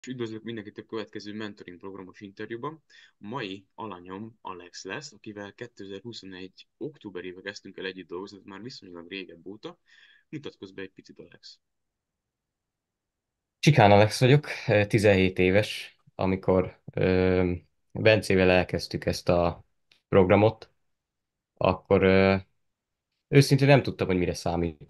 És üdvözlök mindenkit a következő mentoring programos interjúban. A mai alanyom Alex lesz, akivel 2021. októberével kezdtünk el együtt dolgozni, tehát már viszonylag régebb óta. Mutatkozz be egy picit, Alex. Csikán Alex vagyok, 17 éves, amikor Bencével elkezdtük ezt a programot, akkor őszintén nem tudtam, hogy mire számít,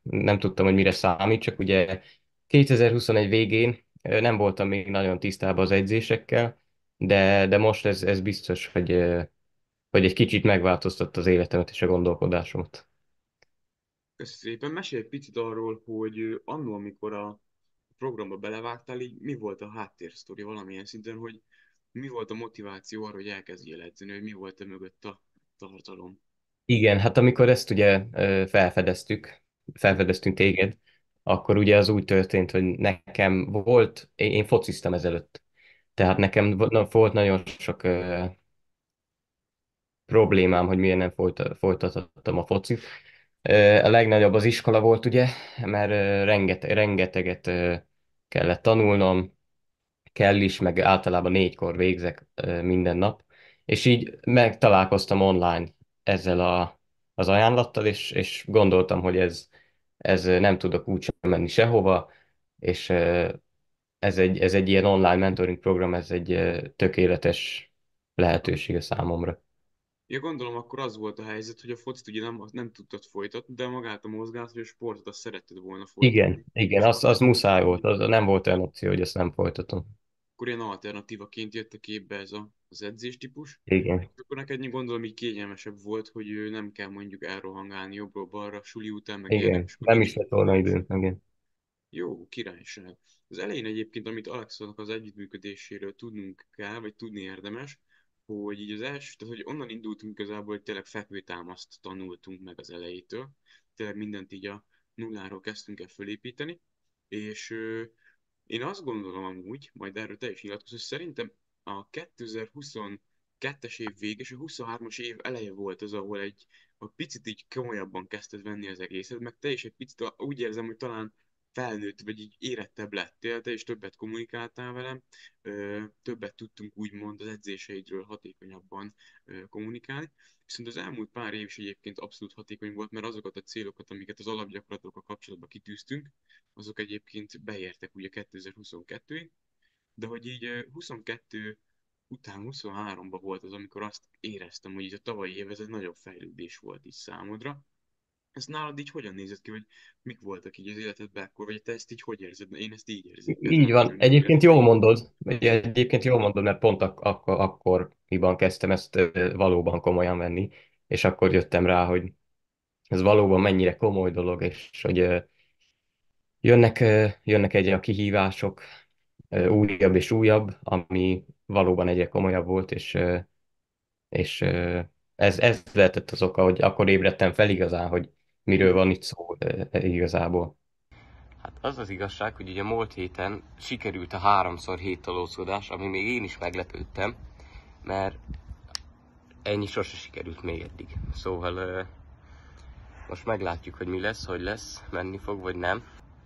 csak ugye 2021 végén nem voltam még nagyon tisztában az edzésekkel, de most ez biztos, hogy egy kicsit megváltoztatta az életemet és a gondolkodásomat. Köszönöm szépen. Mesélj egy picit arról, hogy annó, amikor a programba belevágtál, így mi volt a háttérsztori valamilyen szinten, hogy mi volt a motiváció arra, hogy elkezdjél edzeni, hogy mi volt mögött a tartalom. Igen, hát amikor ezt ugye felfedeztünk téged, akkor ugye az úgy történt, hogy nekem volt, én fociztam ezelőtt, tehát nekem volt nagyon sok problémám, hogy miért nem folytattam a focit. A legnagyobb az iskola volt, ugye, mert rengeteget kellett tanulnom, kell is, meg általában 4-kor végzek minden nap, és így megtalálkoztam online ezzel az ajánlattal, és gondoltam, hogy ez nem tudok úgysem menni sehova, és ez egy ilyen online mentoring program, ez egy tökéletes lehetőség a számomra. Ja, gondolom, akkor az volt a helyzet, hogy a focit ugye nem tudtad folytatni, de magát a mozgást vagy a sportot azt szeretted volna Igen, folytatni, igen, és az muszáj volt, az nem volt olyan opció, hogy ezt nem folytatom. akkor ilyen alternatívaként jött a képbe az edzéstípus, Igen, és akkor neked gondolom így kényelmesebb volt, hogy nem kell mondjuk elrohangálni jobbról-balra, suli után, meg ilyenek, igen, és akkor nem nincs is lett volna időm, motiváció. igen. Jó, királyság. Az elején egyébként, amit Alexonak az együttműködéséről tudnunk kell, vagy tudni érdemes, hogy így az első, tehát hogy onnan indultunk igazából, hogy tényleg fekvőtámaszt tanultunk meg az elejétől. Tényleg mindent így a nulláról kezdtünk el fölépíteni, és én azt gondolom amúgy, majd erről te is nyilatkozz, hogy szerintem a 2022-es év vége és a 23-as év eleje volt az, ahol a picit így komolyabban kezdted venni az egészet, meg te is egy picit úgy érzem, hogy talán felnőtt, vagy így érettebb lettél, te is többet kommunikáltál velem, többet tudtunk úgymond az edzéseidről hatékonyabban kommunikálni. Viszont az elmúlt pár év is egyébként abszolút hatékony volt, mert azokat a célokat, amiket az alapgyakorlatokkal kapcsolatban kitűztünk, azok egyébként beértek ugye 2022-ig, de hogy így 22 után 23-ban volt az, amikor azt éreztem, hogy így a tavalyi év ez egy nagyobb fejlődés volt így számodra. Ez nálad így hogyan nézett ki, hogy mik voltak így az életedben akkor, vagy te ezt így hogy érzed? Én ezt így Így érzem van. nagyon Egyébként gyökerestől. jól mondod, ugye, egyébként jól mondod, mert pont akkoriban kezdtem ezt valóban komolyan venni, és akkor jöttem rá, hogy ez valóban mennyire komoly dolog, és hogy jönnek egyre a kihívások, újabb és újabb, ami valóban egyre komolyabb volt, és ez lehetett az oka, hogy akkor ébredtem fel igazán, hogy miről Hmm. van itt szó igazából. Hát az az igazság, hogy ugye múlt héten sikerült a 3x7 ami még én is meglepődtem, mert ennyi sose sikerült még eddig. Szóval most meglátjuk, hogy mi lesz, hogy lesz, menni fog, vagy nem.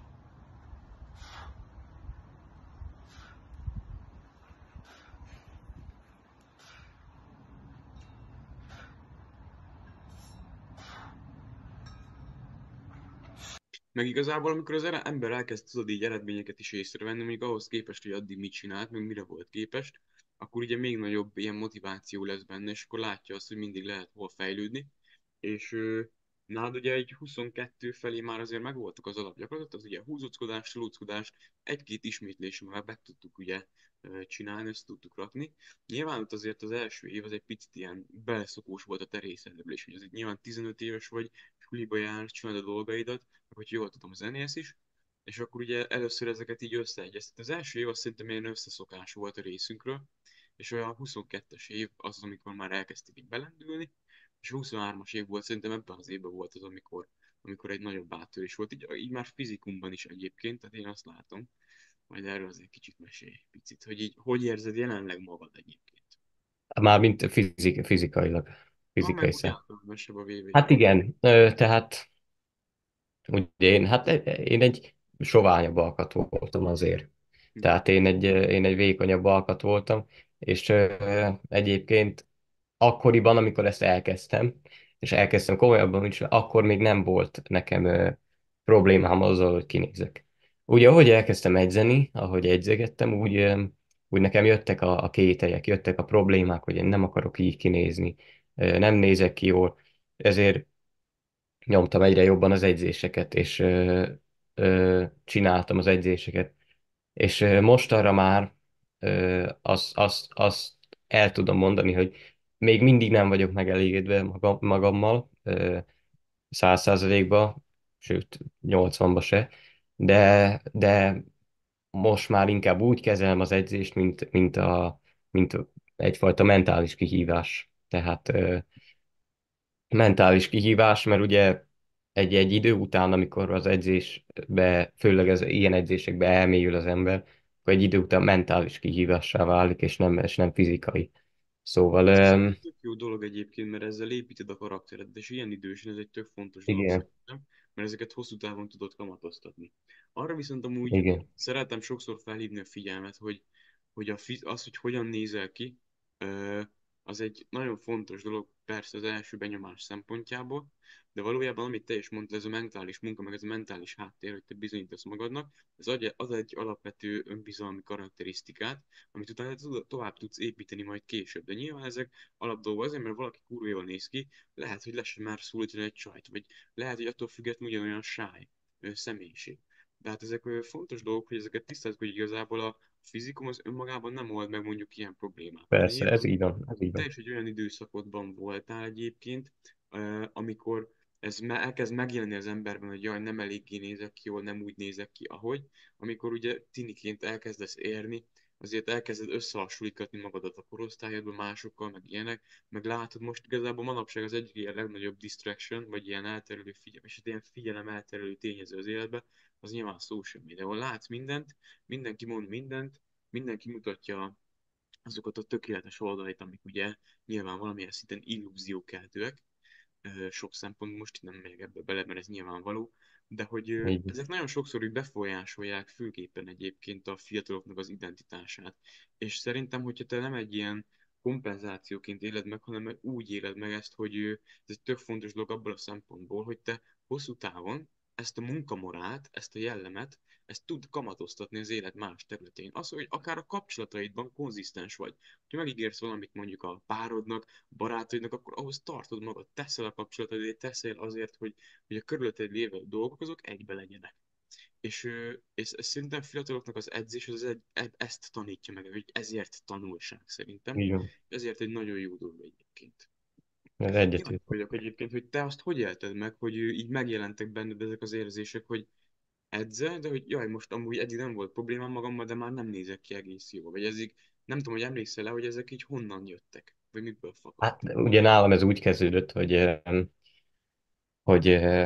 Meg igazából, amikor az ember elkezd tudod így eredményeket is észrevenni, mondjuk ahhoz képest, hogy addig mit csinált, meg mire volt képes, akkor ugye még nagyobb ilyen motiváció lesz benne, és akkor látja azt, hogy mindig lehet hol fejlődni. És nálad ugye egy 22 felé már azért megvoltak az alapgyakorlatok, az ugye húzóckodás, tolóckodás, egy-két ismétlés már be tudtuk ugye csinálni, ezt tudtuk rakni. Nyilván ott azért az első év az egy picit ilyen beleszokós volt a te részedről, és hogy azért nyilván 15 éves vagy, suliba jár, csinálod a dolgaidat, hogy jól tudom, zenélsz is, és akkor ugye először ezeket így összeegyeztet. Az első év azt szerintem ilyen összeszokás volt a részünkről, és olyan 22-es év az, amikor már elkezdték így belendülni, és a 23-as év volt, szerintem ebben az évben volt az, amikor egy nagyobb áttörés volt, így már fizikumban is egyébként, tehát én azt látom, majd erről azért kicsit mesélj picit, hogy így hogy érzed jelenleg magad egyébként. Mármint fizikailag, Meg fizikai úgy szem. általánosebb a VB. Hát igen, tehát ugye én egy soványabb alkatú voltam azért. Tehát én egy vékonyabb alkat voltam, és egyébként akkoriban, amikor ezt elkezdtem, és elkezdtem komolyabban is, akkor még nem volt nekem problémám azzal, hogy kinézek. Ugye, ahogy elkezdtem edzeni, ahogy edzegettem, úgy nekem jöttek a kételyek, jöttek a problémák, hogy én nem akarok így kinézni, nem nézek ki jól, ezért nyomtam egyre jobban az edzéseket, és csináltam az edzéseket. És mostanra már azt el tudom mondani, hogy még mindig nem vagyok megelégedve magammal, 100%-ba, sőt 80-ba se, de most már inkább úgy kezelem az edzést, mint egyfajta mentális kihívás. Tehát mentális kihívás, mert ugye egy idő után, amikor az edzésbe, főleg az ilyen edzésekbe elmélyül az ember, akkor egy idő után mentális kihívássá válik, és nem fizikai. Szóval, Ez szerintem tök jó dolog egyébként, mert ezzel építed a karaktered, és ilyen idősen ez egy tök fontos dolog igen, szerintem, mert ezeket hosszú távon tudod kamatoztatni. Arra viszont amúgy igen, szeretem sokszor felhívni a figyelmet, hogy az, hogy hogyan nézel ki, ö, az egy nagyon fontos dolog, persze az első benyomás szempontjából, de valójában, amit te is mondtad, ez a mentális munka, meg ez a mentális háttér, hogy te bizonyítasz magadnak, ez az egy alapvető önbizalmi karakterisztikát, amit utána tovább tudsz építeni majd később. De nyilván ezek alapdolgok azért, mert valaki kurva jól néz ki, lehet, hogy le sem már szólítani egy csajt, vagy lehet, hogy attól függetlenül ugyanolyan sáj személyiség. De hát ezek fontos dolgok, hogy ezeket tisztázzuk, hogy igazából a fizikum az önmagában nem old meg mondjuk ilyen problémákat. De persze, ez nyilván így van, ez így te van. is egy olyan időszakodban voltál egyébként, amikor elkezd megjelenni az emberben, hogy jaj, nem eléggé nézek ki jól, nem úgy nézek ki, ahogy, amikor ugye tiniként elkezdesz érni, azért elkezded összehasonlítani magadat a korosztályodban másokkal, meg ilyenek, meg látod most igazából manapság az egyik ilyen legnagyobb distraction, vagy ilyen elterelő figyelem, és ilyen figyelem elterelő tényező az életbe, az nyilván social media, ahol látsz mindent, mindenki mond mindent, mindenki mutatja azokat a tökéletes oldalait, amik ugye nyilván valamilyen szinten illúziókeltőek, sok szempont, most nem megyek ebbe bele, mert ez nyilvánvaló, de hogy Így van. ezek nagyon sokszor úgy befolyásolják főképpen egyébként a fiataloknak az identitását. És szerintem, hogyha te nem egy ilyen kompenzációként éled meg, hanem úgy éled meg ezt, hogy ez egy tök fontos dolog abból a szempontból, hogy te hosszú távon ezt a munkamorált, ezt a jellemet, ezt tud kamatoztatni az élet más területén. Az, hogy akár a kapcsolataidban konzisztens vagy. Ha megígérsz valamit mondjuk a párodnak, barátaidnak, akkor ahhoz tartod magad, teszel a kapcsolataidért, teszel azért, hogy a körülötted lévő dolgok azok egybe legyenek. És ez szerintem fiataloknak az edzés ezt tanítja meg, hogy ezért tanulság szerintem. Így van. Ezért egy nagyon jó dolog egyébként. Ez Kíváncsi egyetért. vagyok egyébként, hogy te azt hogy élted meg, hogy így megjelentek benned ezek az érzések, hogy edzel, de hogy jaj, most amúgy eddig nem volt problémám magammal, de már nem nézek ki egész jól. Vagy ezek, nem tudom, hogy emlékszel le, hogy ezek így honnan jöttek, vagy miből Hát fakadtak. ugye nálam ez úgy kezdődött, hogy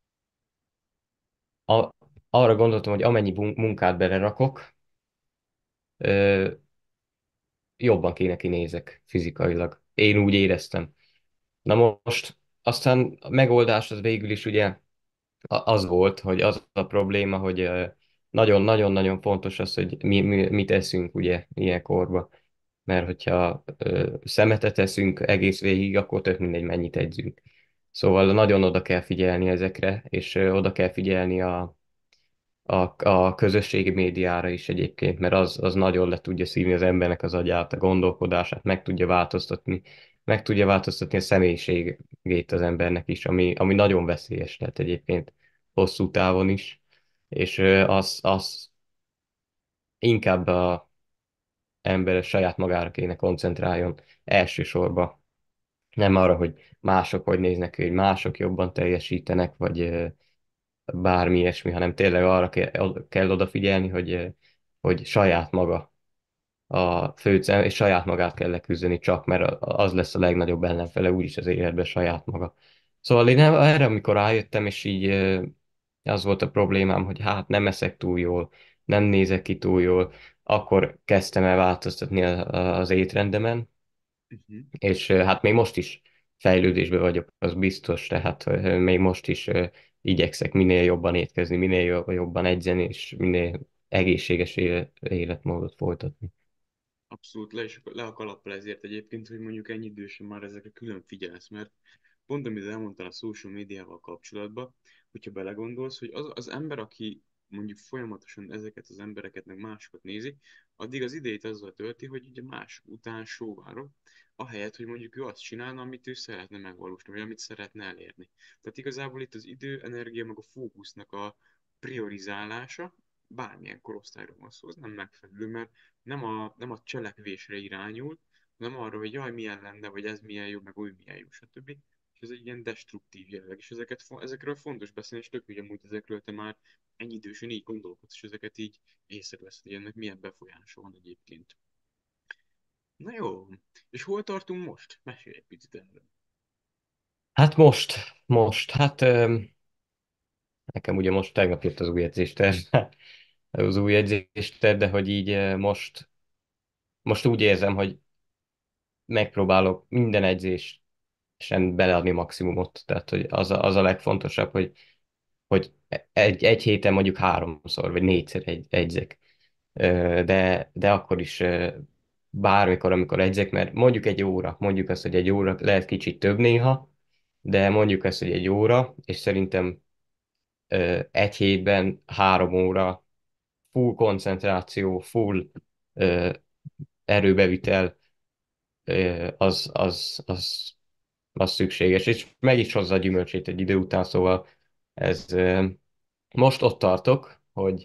arra gondoltam, hogy amennyi munkát belerakok, ö, jobban kéne kinézek fizikailag. Én úgy éreztem. Na most aztán a megoldás az végül is ugye az volt, hogy az a probléma, hogy nagyon-nagyon-nagyon fontos az, hogy mit eszünk ugye ilyen korban. Mert hogyha szemetet eszünk egész végig, akkor tök mindegy, mennyit edzünk. Szóval nagyon oda kell figyelni ezekre, és oda kell figyelni a közösségi médiára is egyébként, mert az nagyon le tudja szívni az embernek az agyát, a gondolkodását, meg tudja változtatni a személyiségét az embernek is, ami nagyon veszélyes lehet egyébként hosszú távon is, és az inkább a ember saját magára kéne koncentráljon elsősorban, nem arra, hogy mások hogy néznek ki, hogy mások jobban teljesítenek, vagy bármi ilyesmi, hanem tényleg arra kell odafigyelni, hogy saját maga a főcím, és saját magát kell leküzdeni csak, mert az lesz a legnagyobb ellenfele úgyis az életben saját maga. Szóval én erre, amikor rájöttem, és így az volt a problémám, hogy hát nem eszek túl jól, nem nézek ki túl jól, akkor kezdtem el változtatni az étrendemen, Uh-huh. és hát még most is fejlődésben vagyok, az biztos, tehát még most is igyekszek minél jobban étkezni, minél jobban edzeni, és minél egészséges életmódot folytatni. Abszolút le a kalappal ezért egyébként, hogy mondjuk ennyi idősen már ezekre külön figyelsz, mert pont amit elmondtál a social médiával kapcsolatban, hogyha belegondolsz, hogy az ember, aki mondjuk folyamatosan ezeket az embereket, meg másokat nézi, addig az idejét azzal tölti, hogy ugye más után sóvárog, ahelyett, hogy mondjuk ő azt csinálna, amit ő szeretne megvalósítani, vagy amit szeretne elérni. Tehát igazából itt az idő, energia, meg a fókusznak a priorizálása, bármilyen korosztályról van szó, az nem megfelelő, mert nem a cselekvésre irányul, nem arra, hogy jaj, milyen lenne, vagy ez milyen jó, meg úgy milyen jó, stb. És ez egy ilyen destruktív jelleg, és ezekről fontos beszélni, és tök, hogy amúgy ezekről te már ennyi idősen így gondolkodsz, és ezeket így észreveszed, hogy ennek milyen befolyása van egyébként. Na jó, és hol tartunk most? Mesélj egy picit erről. Hát most, nekem ugye most tegnap jött az új edzésterv, az új edzésterv, de hogy így most úgy érzem, hogy megpróbálok minden edzésen beleadni maximumot. Tehát, hogy az a legfontosabb, hogy egy héten mondjuk háromszor, vagy négyszer egyzek. De akkor is bármikor, amikor edzek, mert mondjuk egy óra, mondjuk azt, hogy egy óra lehet kicsit több néha, de mondjuk azt, hogy egy óra, és szerintem egy hétben 3 óra full koncentráció, full ö, erőbevitel, az szükséges, és meg is hozza a gyümölcsét egy idő után, szóval ez most ott tartok, hogy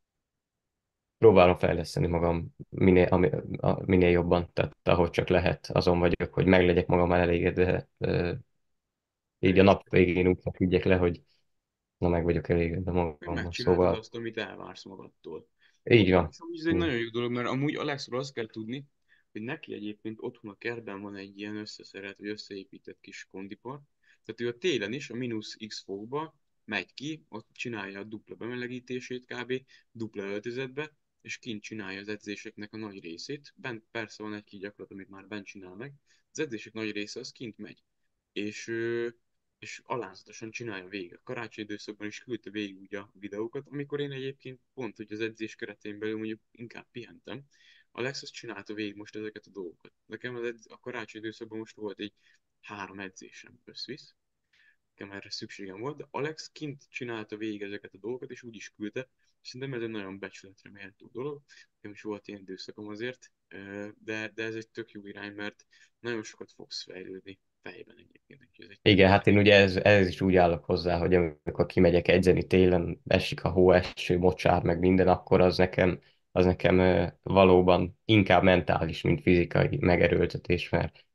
próbálom fejleszteni magam minél jobban, tehát ahogy csak lehet, azon vagyok, hogy meglegyek magam elégedve, így a nap végén úgy feküdjek le, hogy na meg vagyok elégedve Hogy magammal, megcsináltad szóval azt, amit elvársz magadtól. így van. És amúgy ez egy nagyon jó dolog, mert amúgy Alexról azt kell tudni, hogy neki egyébként otthon a kertben van egy ilyen összeszerelt, vagy összeépített kis kondipart. Tehát ő a télen is, a mínusz X fokba megy ki, ott csinálja a dupla bemelegítését kb. Dupla öltözetbe, és kint csinálja az edzéseknek a nagy részét. Bent persze van egy-két gyakorlat, amit már bent csinál meg. Az edzések nagy része az kint megy. És és alázatosan csinálja végig. A karácsony időszakban is küldte végig ugye a videókat, amikor én egyébként pont, hogy az edzés keretén belül mondjuk inkább pihentem. Alex azt csinálta végig most ezeket a dolgokat. Nekem a karácsony időszakban most volt egy 3 edzésem összvisz, nekem erre szükségem volt, de Alex kint csinálta végig ezeket a dolgokat, és úgy is küldte. Szerintem ez egy nagyon becsületre méltó dolog. Nekem is volt ilyen időszakom azért, de ez egy tök jó irány, mert nagyon sokat fogsz fejlődni fejben egyébként, úgyhogy ez egy tök Igen, jó. hát én ugye ez is úgy állok hozzá, hogy amikor kimegyek edzeni télen, esik a hó, eső, mocsár, meg minden, akkor az nekem valóban inkább mentális, mint fizikai megerőltetés, mert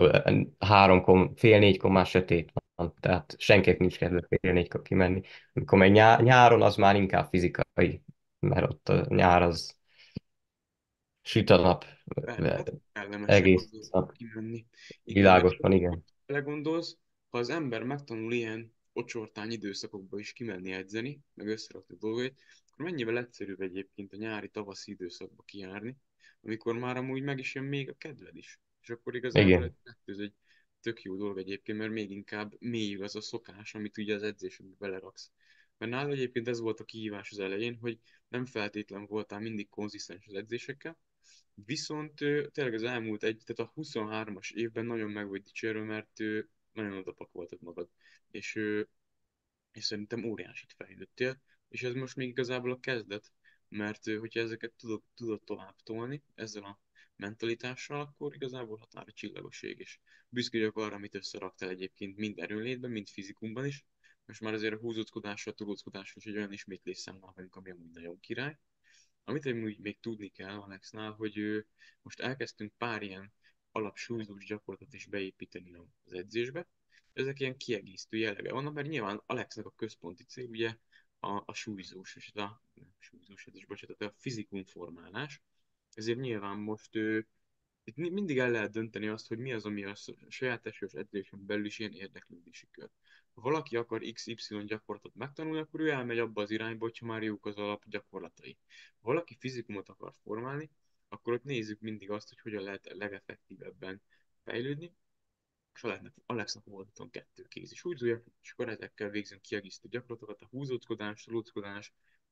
fél négykor már sötét van, tehát senkinek nincs kedve fél négykor kimenni. Amikor meg nyáron, az már inkább fizikai, mert ott a nyár az süt a nap, Hát kellemesebb egész az nap kimenni. Igen, meg világos van, igen. belegondolsz, ha az ember megtanul ilyen ocsortány időszakokban is kimenni edzeni, meg összerakni dolgait, akkor mennyivel egyszerűbb egyébként a nyári-tavaszi időszakba kijárni, amikor már amúgy meg is jön még a kedved is. És akkor igazából Igen. ez egy tök jó dolog egyébként, mert még inkább mélyül az a szokás, amit ugye az edzésedbe beleraksz. Mert nála egyébként ez volt a kihívás az elején, hogy nem feltétlen voltál mindig konzisztens az edzésekkel, viszont tényleg az elmúlt tehát a 23-as évben nagyon meg vagy dicsérve, mert nagyon odapakoltad magad. És, és szerintem óriásit fejlődtél, és ez most még igazából a kezdet, mert hogyha ezeket tudod tovább tolni ezzel a mentalitással, akkor igazából határa csillagoség, és büszke vagyok arra, amit összeraktál egyébként mind erőnlétben, mind fizikumban is. Most már azért a húzózkodással, tudózkodással is egy olyan ismétlésszám vagyunk, ami amúgy nagyon király. Amit amúgy még tudni kell Alexnál, hogy most elkezdtünk pár ilyen alapsúlyzós gyakorlatot is beépíteni az edzésbe. Ezek ilyen kiegészítő jellege vannak, mert nyilván Alexnek a központi cél ugye a súlyzós, és a nem, súlyzós, ez is bocsánat, a fizikum formálás. Ezért nyilván most itt mindig el lehet dönteni azt, hogy mi az, ami a saját testes edzésen belül is ilyen érdeklődési kör. Ha valaki akar XY gyakorlatot megtanulni, akkor ő elmegy abba az irányba, hogyha már jók az alap gyakorlatai. Ha valaki fizikumot akar formálni, akkor ott nézzük mindig azt, hogy hogyan lehet legeffektívebben fejlődni, és Alexnak volt 2 kézi súlyzója, és akkor ezekkel végzünk kiegészítő gyakorlatokat, a húzóckodás, lóckodás,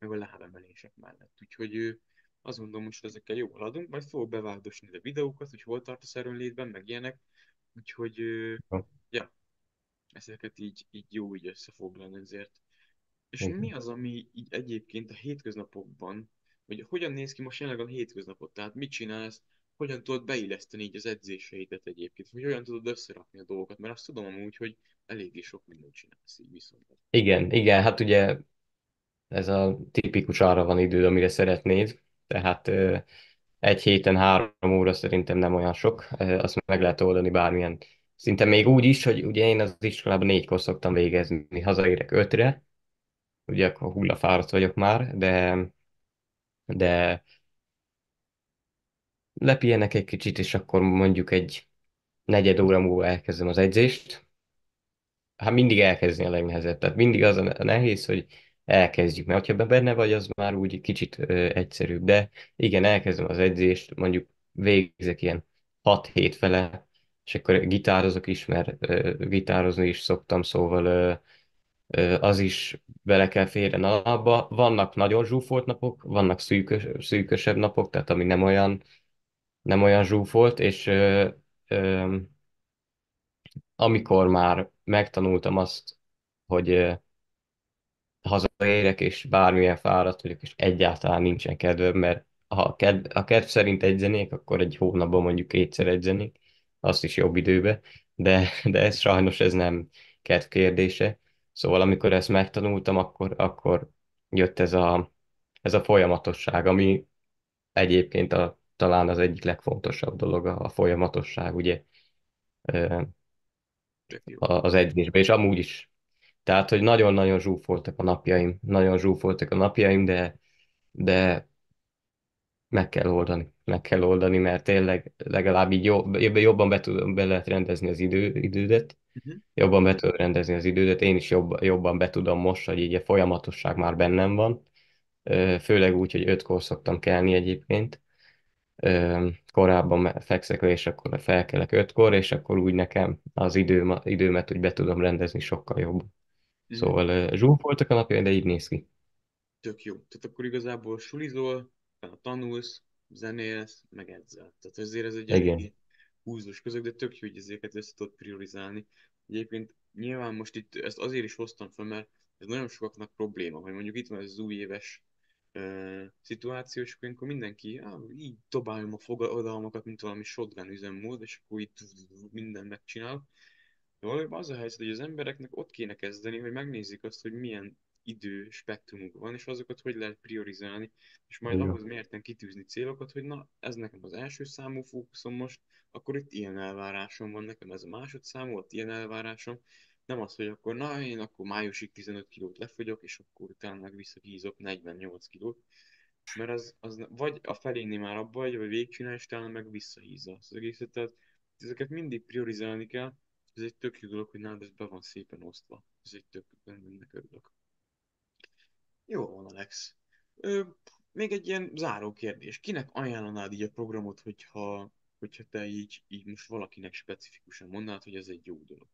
meg a lábemelések mellett. Úgyhogy azt gondolom, hogy ezekkel jól haladunk, majd fogok bevágdosni a videókat, hogy hol tartasz erőnlétben, meg ilyenek. Úgyhogy, ja, ezeket így jó így összefoglalni ezért. És mi Igen. az, ami így egyébként a hétköznapokban, vagy hogyan néz ki most jelenleg a hétköznapot? Tehát mit csinálsz, hogyan tudod beilleszteni így az edzéseidet egyébként, vagy hogyan tudod összerakni a dolgokat, mert azt tudom amúgy, hogy eléggé sok mindent csinálsz így viszont. Igen, igen, hát ugye ez a tipikus arra van idő, amire szeretnéd, tehát egy héten 3 óra szerintem nem olyan sok, azt meg lehet oldani bármilyen szinte még úgy is, hogy ugye én az iskolában 4-kor szoktam végezni, hazaérek 5-re, ugye akkor hullafáradt vagyok már, de lepihenek egy kicsit, és akkor mondjuk egy negyed óra múlva elkezdem az edzést. Hát mindig elkezdeni a legnehezebb, tehát mindig az a nehéz, hogy elkezdjük, mert ha benne vagy, az már úgy kicsit egyszerűbb, de igen, elkezdem az edzést, mondjuk végzek ilyen 6-7 fele, és akkor gitározok is, mert gitározni is szoktam, szóval az is bele kell férjen a napba. Vannak nagyon zsúfolt napok, vannak szűkösebb napok, tehát ami nem olyan zsúfolt, és ö, amikor már megtanultam azt, hogy hazaérek, és bármilyen fáradt vagyok, és egyáltalán nincsen kedvem, mert ha a kedv szerint edzenék, akkor egy hónapban mondjuk 2-szer edzenék, azt is jobb időbe, de ez sajnos ez nem kedv kérdése. Szóval amikor ezt megtanultam, akkor jött ez a folyamatosság, ami egyébként talán az egyik legfontosabb dolog, a folyamatosság, ugye, ö, Tök jó. az edzésben, és amúgy is. Tehát, hogy nagyon-nagyon zsúfoltak a napjaim, nagyon zsúfoltak a napjaim, de meg kell oldani, mert tényleg legalább így jobban be lehet rendezni az idődet, Uh-huh. jobban be tudom rendezni az idődet, én is jobban be tudom most, hogy így a folyamatosság már bennem van, főleg úgy, hogy 5-kor szoktam kelni egyébként, korábban fekszek le, és akkor felkelek 5-kor, és akkor úgy nekem az időmet úgy be tudom rendezni sokkal jobban. Uh-huh. Szóval zsúfoltak a napjaim, de így néz ki. Tök jó. Tehát akkor igazából sulizol, tanulsz, zenélsz, meg edzel. Tehát ezért ez egy Igen. eléggé húzós közeg, de tök jó, hogy ezeket össze tudod priorizálni. Egyébként nyilván most itt ezt azért is hoztam fel, mert ez nagyon sokaknak probléma, hogy mondjuk itt van ez az új éves szituáció, és akkor ilyenkor mindenki így dobálja a fogadalmakat, mint valami shotgun üzemmód, és akkor itt minden megcsinál. De valójában az a helyzet, hogy az embereknek ott kéne kezdeni, hogy megnézzék azt, hogy milyen idő spektrumuk van, és azokat hogy lehet priorizálni, és majd Így van. ahhoz mérten kitűzni célokat, hogy na, ez nekem az első számú fókuszom most, akkor itt ilyen elvárásom van, nekem ez a másodszámú, ott ilyen elvárásom. Nem az, hogy akkor na, én akkor májusig 15 kilót lefogyok, és akkor utána meg visszahízok 48 kilót, mert az vagy a felénél már abba vagy végigcsinál, és utána meg visszahízza az egészet. Tehát ezeket mindig priorizálni kell. Ez egy tök jó dolog, hogy nálad ez be van szépen osztva. Ez egy tök, ennek örülök. Jó van, Alex. Ö, még egy ilyen záró kérdés. Kinek ajánlanád így a programot, hogyha te így most valakinek specifikusan mondanád, hogy ez egy jó dolog?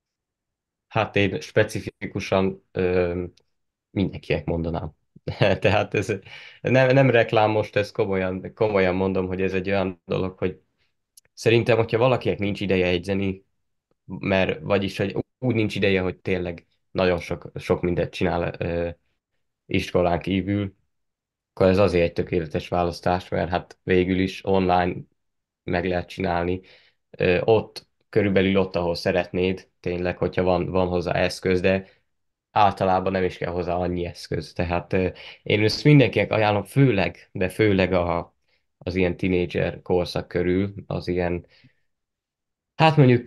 Hát én specifikusan mindenkinek mondanám. Tehát ez nem reklám most, ez komolyan, komolyan mondom, hogy ez egy olyan dolog, hogy szerintem, hogyha valakinek nincs ideje edzeni, mert vagyis, hogy úgy nincs ideje, hogy tényleg nagyon sok mindent csinál iskolán kívül, akkor ez azért egy tökéletes választás, mert hát végül is online meg lehet csinálni. Körülbelül ott, ahol szeretnéd, tényleg, hogyha van hozzá eszköz, de általában nem is kell hozzá annyi eszköz. Tehát én ezt mindenkinek ajánlom, főleg az ilyen tinédzser korszak körül, az ilyen, hát mondjuk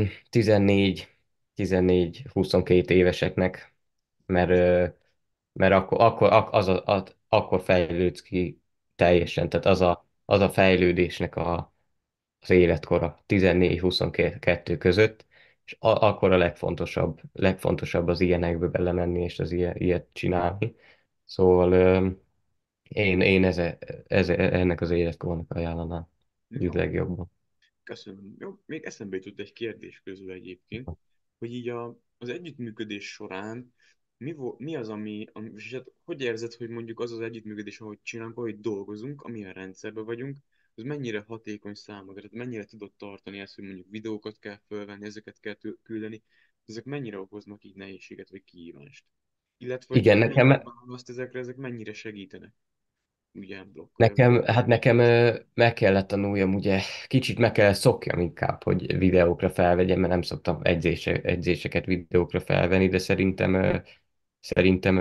14-22 éveseknek, mert, mert akkor fejlődsz ki teljesen, tehát az a fejlődésnek az életkora 14-22 között, és akkor a legfontosabb az ilyenekbe belemenni, és az ilyet csinálni. Szóval én ennek az életkornak ajánlanám úgy Jó, legjobban. köszönöm. Jó, még eszembe jutott egy kérdés közül egyébként, hogy így az együttműködés során mi az, és hát hogy érzed, hogy mondjuk az az együttműködés, ahogy csinálunk, ahogy dolgozunk, amilyen rendszerben vagyunk, az mennyire hatékony számodra? Tehát mennyire tudod tartani ezt, hogy mondjuk videókat kell fölvenni, ezeket kell küldeni, ezek mennyire okoznak így nehézséget vagy kihívást? Illetve, hogyha Igen, van idő nekem választ ezekre, ezek mennyire segítenek? Ugye blokkolja a nekem videókat. meg kellett tanuljam, ugye kicsit meg kellett szokjam inkább, hogy videókra felvegyem, mert nem szoktam edzéseket videókra felvenni, de szerintem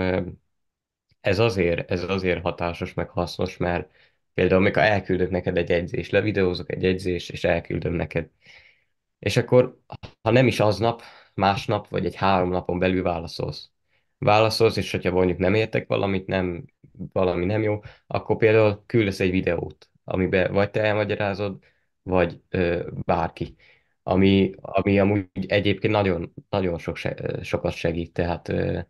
ez azért hatásos, meg hasznos, mert például amikor elküldök neked egy edzést, levideózok egy edzést, és elküldöm neked. És akkor, ha nem is aznap, másnap, vagy egy 3 napon belül válaszolsz. Válaszolsz, és hogyha mondjuk nem értek valamit, valami nem jó, akkor például küldesz egy videót, amiben vagy te elmagyarázod, vagy bárki. Ami amúgy egyébként nagyon, nagyon sokat segít. Tehát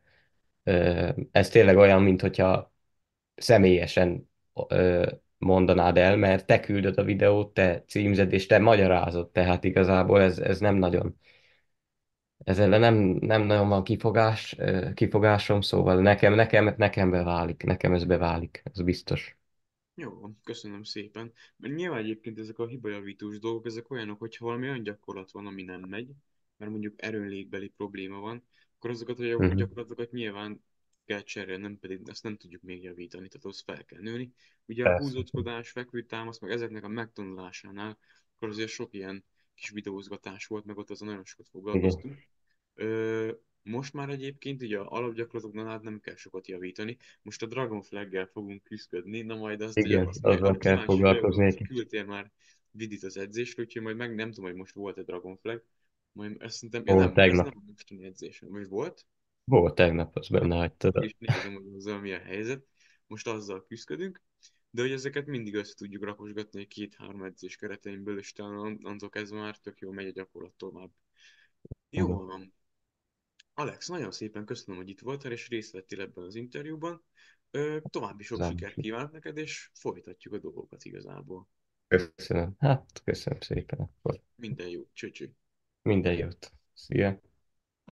ez tényleg olyan, mint hogyha személyesen mondanád el, mert te küldöd a videót, te címzed, és te magyarázod, tehát igazából ez nem nagyon, ez ellen nem nagyon van kifogásom, szóval nekem beválik, nekem ez beválik, ez biztos. Jó, köszönöm szépen. Mert nyilván egyébként ezek a hibajavítós dolgok, ezek olyanok, hogyha valami olyan gyakorlat van, ami nem megy, mert mondjuk erőnlétbeli probléma van, akkor azokat a Mhm. gyakorlatokat nyilván kell cserélni, nem pedig ezt nem tudjuk még javítani, tehát ahhoz fel kell nőni. Ugye a Persze. húzódás, fekvőtámasz, meg ezeknek a megtanulásánál, akkor azért sok ilyen kis videózgatás volt, meg ott azon nagyon sokat Igen, foglalkoztunk. Most már egyébként ugye a alapgyakorlatoknál hát nem kell sokat javítani. Most a Dragon Flag-gel fogunk küzdködni, na majd azt ugye igen, azt majd azzal arra kell kíváncsi vagyok, foglalkozni egy hogy kicsit. küldtél már Vidit az edzésről, úgyhogy majd meg nem tudom, hogy most volt-e Dragon Flag. Majd ezt szerintem, ja Ó, nem, ez tegnap. nem a mostani edzésen, vagy volt? Volt tegnap, az Na, benne meg hagytad. is nézem, hogy azzal mi a helyzet. Most azzal küzdködünk, de hogy ezeket mindig össze tudjuk rakosgatni egy 2-3 edzés keretein belül, és talán onnantól kezdve már tök jó megy a gyakorlat tovább. Igen, Jól van. Alex, nagyon szépen köszönöm, hogy itt voltál, és részt vettél ebben az interjúban. További sok zárom sikert is. kívánok neked, és folytatjuk a dolgokat igazából. Köszönöm. Hát, köszönöm szépen. Akkor Minden jó, cső. minden jót. Szia.